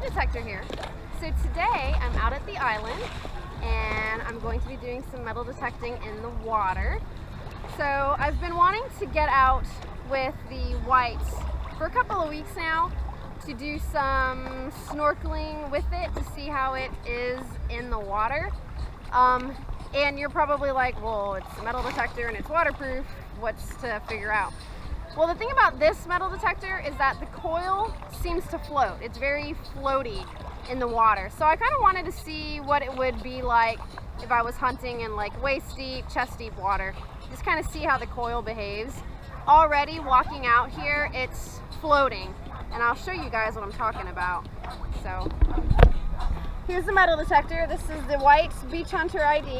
detector here. So today I'm out at the island and I'm going to be doing some metal detecting in the water. So I've been wanting to get out with the whites for a couple of weeks now to do some snorkeling with it to see how it is in the water. And you're probably like, well, it's a metal detector and it's waterproof. What's to figure out? Well, the thing about this metal detector is that the coil seems to float. It's very floaty in the water. So I kind of wanted to see what it would be like if I was hunting in like waist deep, chest deep water. Just kind of see how the coil behaves. Already walking out here, it's floating. And I'll show you guys what I'm talking about. So here's the metal detector. This is the White's Beach Hunter ID.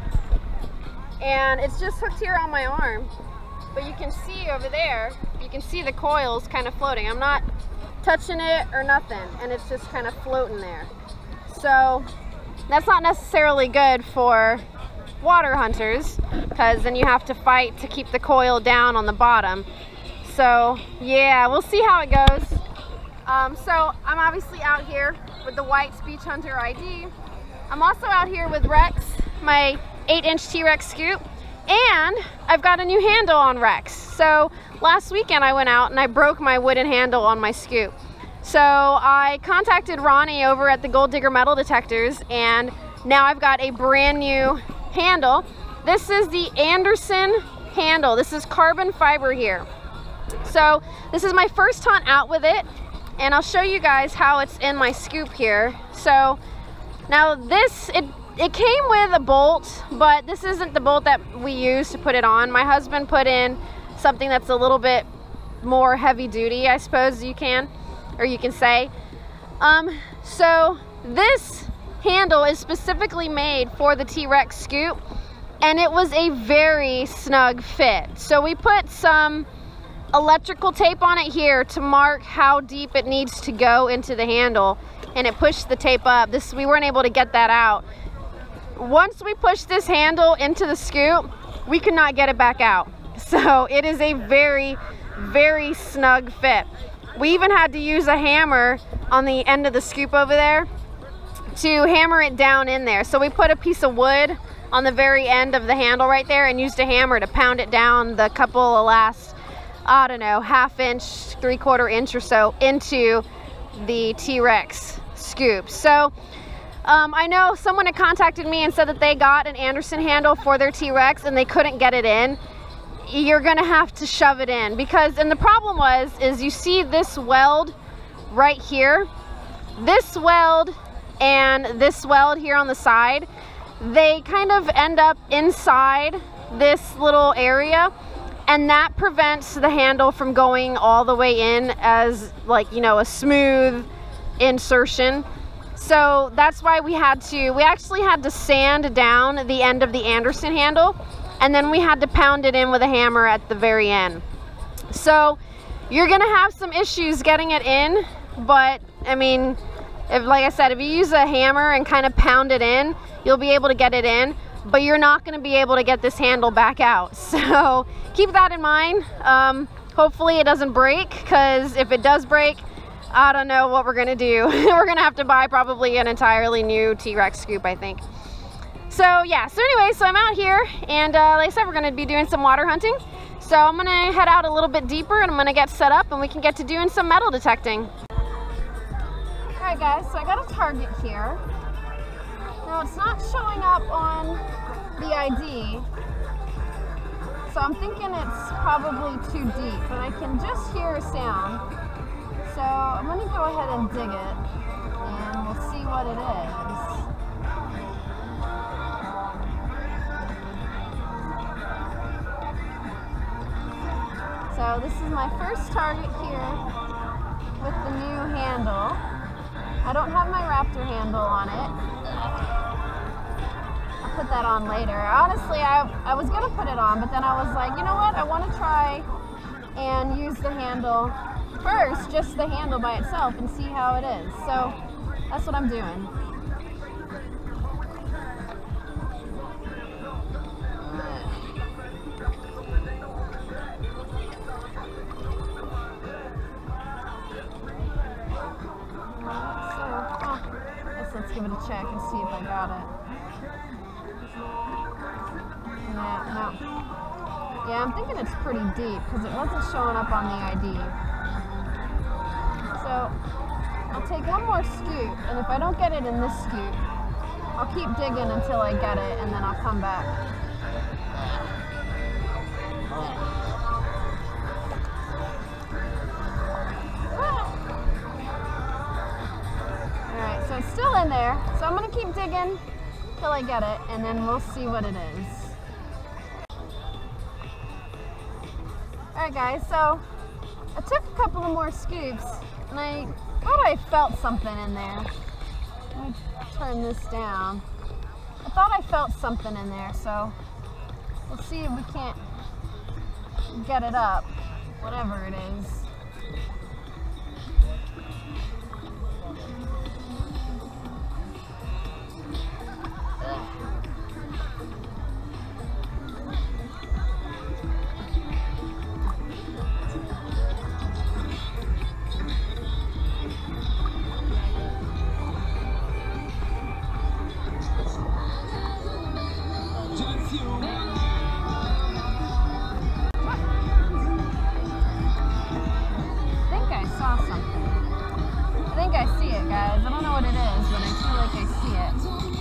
And it's just hooked here on my arm. But you can see over there, you can see the coils kind of floating. I'm not touching it or nothing, and it's just kind of floating there. So that's not necessarily good for water hunters, because then you have to fight to keep the coil down on the bottom. So yeah, we'll see how it goes. So I'm obviously out here with the White's Beach Hunter ID. I'm also out here with Rex, my 8-inch T-Rex scoop. And I've got a new handle on Rex. So last weekend I went out and I broke my wooden handle on my scoop. So I contacted Ronnie over at the Gold Digger Metal Detectors, and now I've got a brand new handle. This is the Anderson handle. This is carbon fiber here. So this is my first hunt out with it, and I'll show you guys how it's in my scoop here. So now this, it came with a bolt, but this isn't the bolt that we use to put it on. My husband put in something that's a little bit more heavy duty, I suppose you can say. So this handle is specifically made for the T-Rex scoop, and it was a very snug fit. So we put some electrical tape on it here to mark how deep it needs to go into the handle, and it pushed the tape up. We weren't able to get that out. Once we push this handle into the scoop, we could not get it back out. So it is a very, very snug fit. We even had to use a hammer on the end of the scoop over there to hammer it down in there. So we put a piece of wood on the very end of the handle right there and used a hammer to pound it down the couple of last, I don't know, ½ inch, ¾ inch or so into the T-Rex scoop. So I know someone had contacted me and said that they got an Anderson handle for their T-Rex and they couldn't get it in. You're gonna have to shove it in, because, and the problem is you see this weld right here, this weld and this weld here on the side, they kind of end up inside this little area, and that prevents the handle from going all the way in as, like, you know, a smooth insertion. So that's why we actually had to sand down the end of the Anderson handle, and then we had to pound it in with a hammer at the very end. So you're gonna have some issues getting it in, but I mean, like I said, if you use a hammer and kind of pound it in, you'll be able to get it in, but you're not gonna be able to get this handle back out. So keep that in mind. Hopefully it doesn't break, because if it does break, I don't know what we're gonna do. We're gonna have to buy probably an entirely new T-Rex scoop, I think. So yeah, so anyway, so I'm out here, and like I said, we're gonna be doing some water hunting. So I'm gonna head out a little bit deeper and I'm gonna get set up and we can get to doing some metal detecting. All right guys, so I got a target here. Now it's not showing up on the ID, so I'm thinking it's probably too deep, but I can just hear a sound. So I'm going to go ahead and dig it, and we'll see what it is. So this is my first target here with the new handle. I don't have my Raptor handle on it. I'll put that on later. Honestly, I was going to put it on, but then I was like, you know what? I want to try and use the handle first, just the handle by itself, and see how it is. So that's what I'm doing. So Let's give it a check and see if I got it. No. Yeah, I'm thinking it's pretty deep because it wasn't showing up on the ID. So I'll take one more scoop, and if I don't get it in this scoop, I'll keep digging until I get it, and then I'll come back. Alright, so it's still in there, so I'm going to keep digging till I get it, and then we'll see what it is. Alright guys, so I took a couple of more scoops, and I thought I felt something in there. Let me turn this down. I thought I felt something in there, so we'll see if we can't get it up, whatever it is. Guys, I don't know what it is, but I feel like I see it.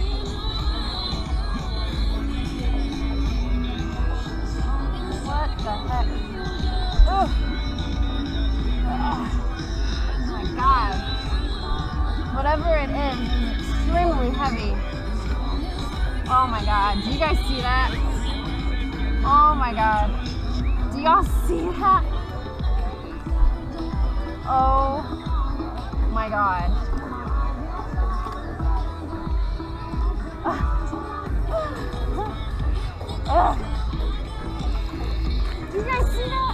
What the heck? Ugh. Oh my god. Whatever it is extremely heavy. Oh my god. Do you guys see that? Oh my god. Do y'all see that? Oh my god. Do you guys see that?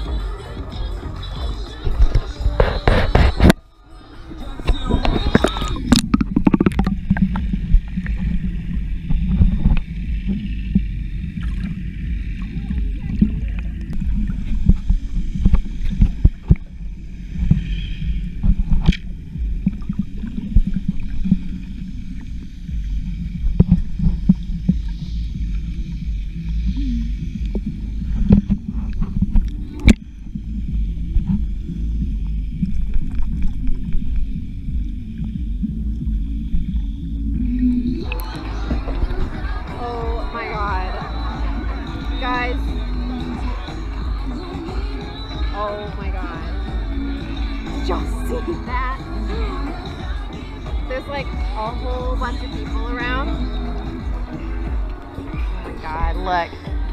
Guys, oh my god, did y'all see that? There's like a whole bunch of people around. Oh my god, look.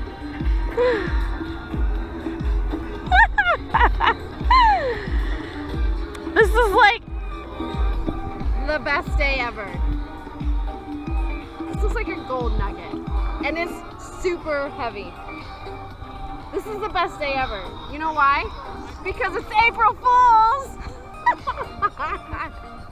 This is like the best day ever. This looks like a gold nugget, and it's super heavy. This is the best day ever. You know why? Because it's April Fool's!